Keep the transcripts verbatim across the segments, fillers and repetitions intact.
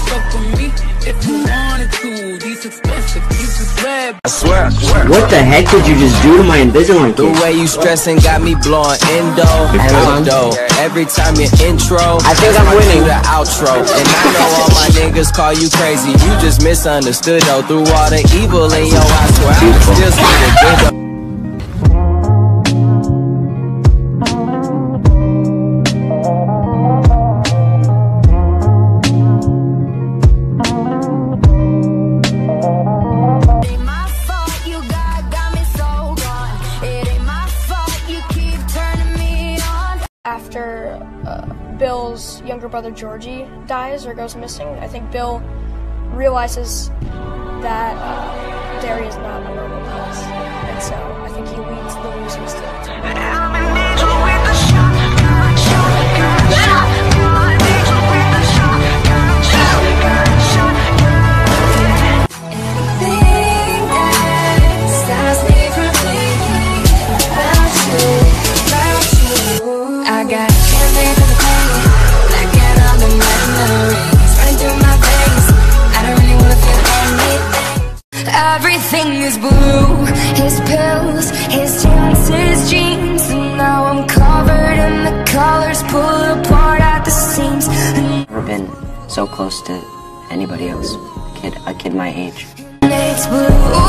fuck with me if you wanted to. These expensive, these is red. I swear, I swear. What the heck did you just do to my Invisalign? The way you stressing got me blowing endo and endo. Every time you intro, I think I'm winning the outro. And I know all my niggas call you crazy. You just misunderstood though. Through all the evil in your eyes, swear I can still see the good. After uh, Bill's younger brother Georgie dies or goes missing, I think Bill realizes that uh, Derry is not a normal place, and so I think he leads the losers to everything is blue, his pills, his jeans, his jeans. And now I'm covered in the colors, pulled apart at the seams. Never been so close to anybody else. Kid, a kid my age. It's blue.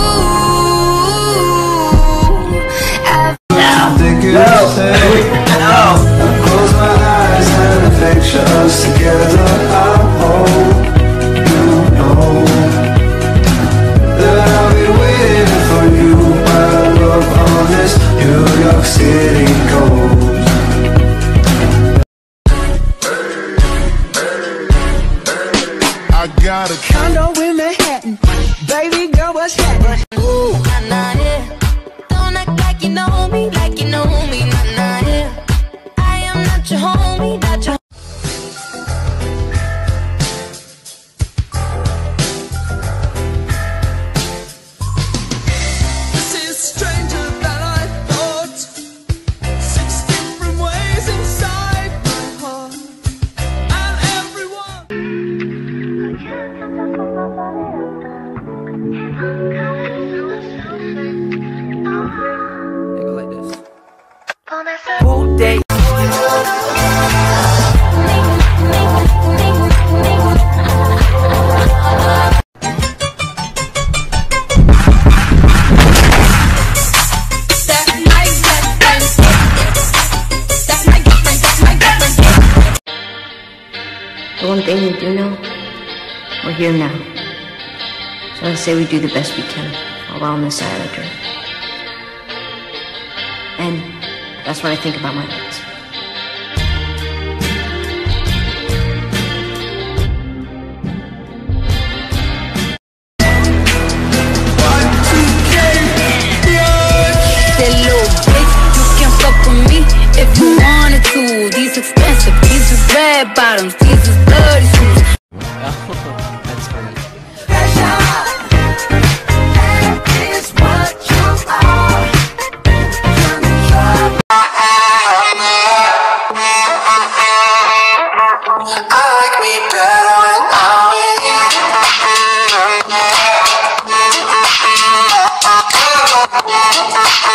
No, no. I close my eyes and I picture us together. I hope you know that I'll be waiting for you while I love on this New York City goes. I got a condo in Manhattan. Baby girl, what's happening? Ooh, nah, nah, yeah. Don't act like you know me, like you know me, nah, nah, yeah. I am not your homie, not your Day. The one thing we do know, we're here now. So I say we do the best we can while we're on this side of the dirt. And that's what I think about my kids. That little bitch, you can fuck with me if you wanted to. These expensive, these is red bottoms, these is dirty shoes. That's funny. I like me better when I'm with you.